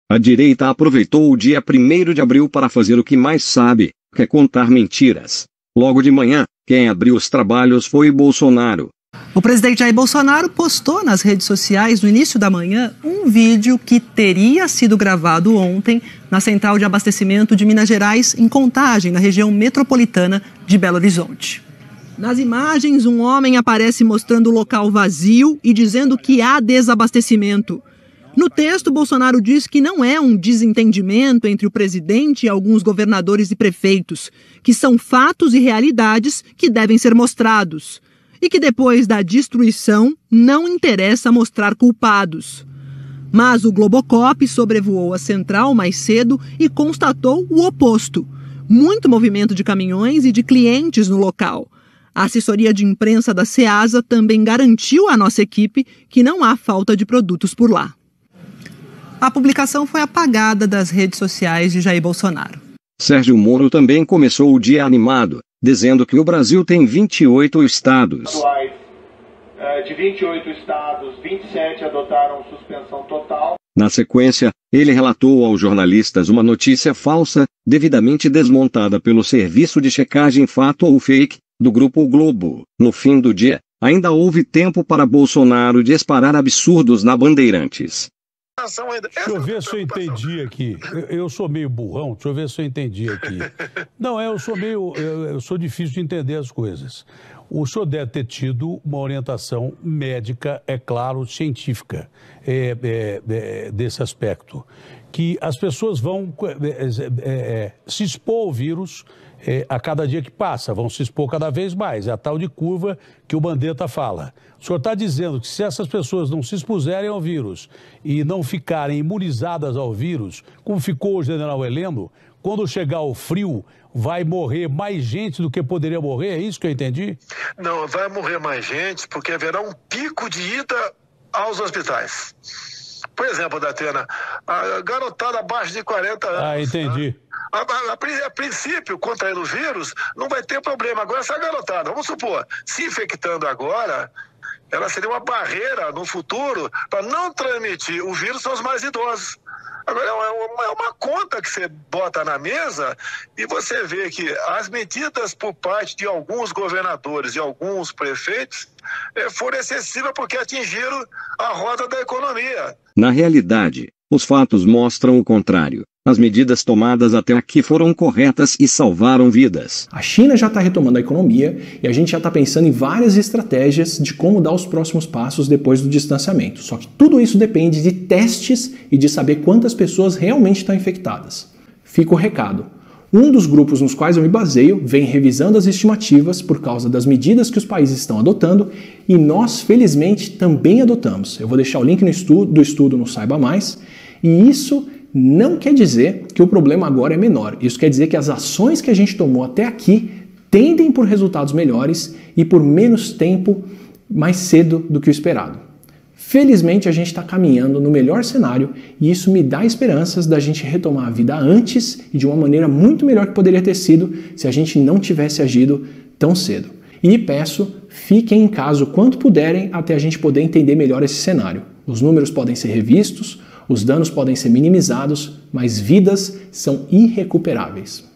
A direita aproveitou o dia 1º de abril para fazer o que mais sabe, que é contar mentiras. Logo de manhã, quem abriu os trabalhos foi Bolsonaro. O presidente Jair Bolsonaro postou nas redes sociais no início da manhã um vídeo que teria sido gravado ontem na central de abastecimento de Minas Gerais, em Contagem, na região metropolitana de Belo Horizonte. Nas imagens, um homem aparece mostrando o local vazio e dizendo que há desabastecimento. No texto, Bolsonaro diz que não é um desentendimento entre o presidente e alguns governadores e prefeitos, que são fatos e realidades que devem ser mostrados. E que depois da destruição não interessa mostrar culpados. Mas o Globocop sobrevoou a central mais cedo e constatou o oposto. Muito movimento de caminhões e de clientes no local. A assessoria de imprensa da Ceasa também garantiu à nossa equipe que não há falta de produtos por lá. A publicação foi apagada das redes sociais de Jair Bolsonaro. Sérgio Moro também começou o dia animado, dizendo que o Brasil tem 28 estados. De 28 estados, 27 adotaram suspensão total. Na sequência, ele relatou aos jornalistas uma notícia falsa, devidamente desmontada pelo serviço de checagem Fato ou Fake, do Grupo O Globo. No fim do dia, ainda houve tempo para Bolsonaro disparar absurdos na Bandeirantes. Deixa eu ver se eu entendi aqui. Eu sou meio burrão, deixa eu ver se eu entendi aqui. Não, eu sou difícil de entender as coisas. O senhor deve ter tido uma orientação médica, é claro, científica, desse aspecto. Que as pessoas vão se expor ao vírus a cada dia que passa, vão se expor cada vez mais. É a tal de curva que o Mandetta fala. O senhor está dizendo que se essas pessoas não se expuserem ao vírus e não ficarem imunizadas ao vírus, como ficou o general Heleno, quando chegar o frio, vai morrer mais gente do que poderia morrer? É isso que eu entendi? Não, vai morrer mais gente porque haverá um pico de ida aos hospitais. Por exemplo, Datena, a garotada abaixo de 40 anos... Ah, entendi. Né? A princípio, contraindo o vírus, não vai ter problema. Agora, essa garotada, vamos supor, se infectando agora, ela seria uma barreira no futuro para não transmitir o vírus aos mais idosos. Agora, é uma conta que você bota na mesa e você vê que as medidas por parte de alguns governadores e alguns prefeitos foram excessivas porque atingiram a roda da economia. Na realidade, os fatos mostram o contrário. As medidas tomadas até aqui foram corretas e salvaram vidas. A China já está retomando a economia e a gente já está pensando em várias estratégias de como dar os próximos passos depois do distanciamento. Só que tudo isso depende de testes e de saber quantas pessoas realmente estão infectadas. Fica o recado. Um dos grupos nos quais eu me baseio vem revisando as estimativas por causa das medidas que os países estão adotando e nós, felizmente, também adotamos. Eu vou deixar o link do estudo no Saiba Mais e isso não quer dizer que o problema agora é menor. Isso quer dizer que as ações que a gente tomou até aqui tendem por resultados melhores e por menos tempo mais cedo do que o esperado. Felizmente a gente está caminhando no melhor cenário e isso me dá esperanças da gente retomar a vida antes e de uma maneira muito melhor que poderia ter sido se a gente não tivesse agido tão cedo. E peço, fiquem em casa o quanto puderem até a gente poder entender melhor esse cenário. Os números podem ser revistos, os danos podem ser minimizados, mas vidas são irrecuperáveis.